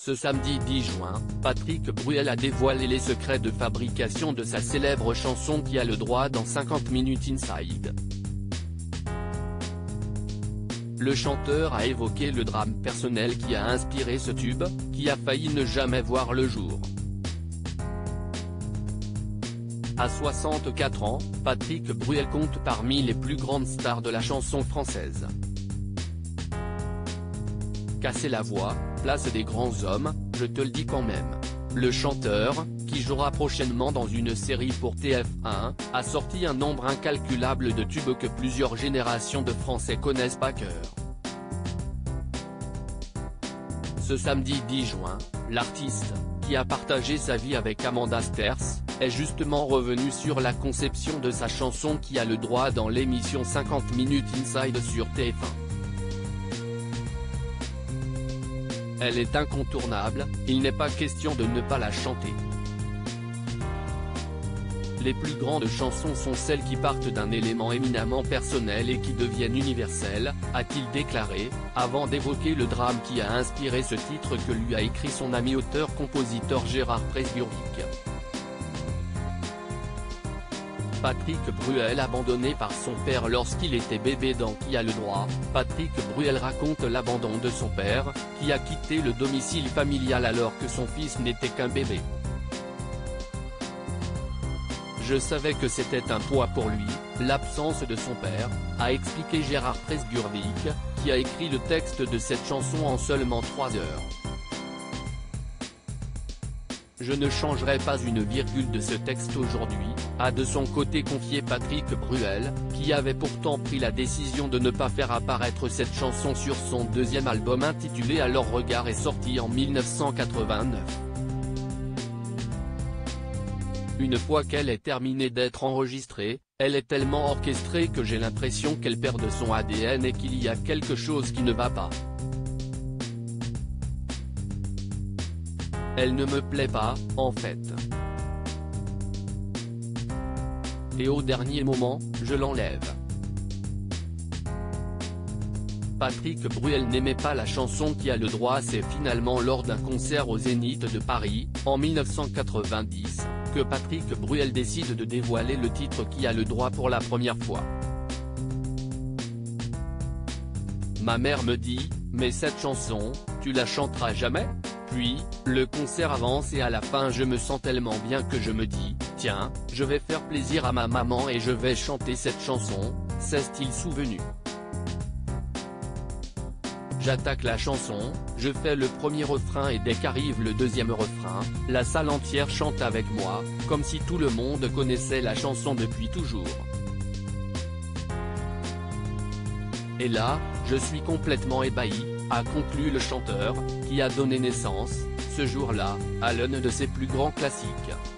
Ce samedi 10 juin, Patrick Bruel a dévoilé les secrets de fabrication de sa célèbre chanson Qui a le droit dans 50 Minutes Inside. Le chanteur a évoqué le drame personnel qui a inspiré ce tube, qui a failli ne jamais voir le jour. À 64 ans, Patrick Bruel compte parmi les plus grandes stars de la chanson française. Casser la voix, place des grands hommes, je te le dis quand même. Le chanteur, qui jouera prochainement dans une série pour TF1, a sorti un nombre incalculable de tubes que plusieurs générations de Français connaissent par cœur. Ce samedi 10 juin, l'artiste, qui a partagé sa vie avec Amanda Sters, est justement revenu sur la conception de sa chanson Qui a le droit dans l'émission 50 Minutes Inside sur TF1. Elle est incontournable, il n'est pas question de ne pas la chanter. Les plus grandes chansons sont celles qui partent d'un élément éminemment personnel et qui deviennent universelles, a-t-il déclaré, avant d'évoquer le drame qui a inspiré ce titre que lui a écrit son ami auteur-compositeur Gérard Presburg. Patrick Bruel abandonné par son père lorsqu'il était bébé dans Qui a le droit, Patrick Bruel raconte l'abandon de son père, qui a quitté le domicile familial alors que son fils n'était qu'un bébé. Je savais que c'était un poids pour lui, l'absence de son père, a expliqué Gérard Presburg, qui a écrit le texte de cette chanson en seulement 3 heures. Je ne changerai pas une virgule de ce texte aujourd'hui, a de son côté confié Patrick Bruel, qui avait pourtant pris la décision de ne pas faire apparaître cette chanson sur son deuxième album intitulé Alors Regard et sorti en 1989. Une fois qu'elle est terminée d'être enregistrée, elle est tellement orchestrée que j'ai l'impression qu'elle perd de son ADN et qu'il y a quelque chose qui ne va pas. Elle ne me plaît pas, en fait. Et au dernier moment, je l'enlève. Patrick Bruel n'aimait pas la chanson Qui a le droit. C'est finalement lors d'un concert au Zénith de Paris, en 1990, que Patrick Bruel décide de dévoiler le titre Qui a le droit pour la première fois. Ma mère me dit, mais cette chanson, tu la chanteras jamais ? Puis, le concert avance et à la fin je me sens tellement bien que je me dis, tiens, je vais faire plaisir à ma maman et je vais chanter cette chanson, s'est-il souvenu. J'attaque la chanson, je fais le premier refrain et dès qu'arrive le deuxième refrain, la salle entière chante avec moi, comme si tout le monde connaissait la chanson depuis toujours. Et là, je suis complètement ébahi, a conclu le chanteur, qui a donné naissance, ce jour-là, à l'un de ses plus grands classiques.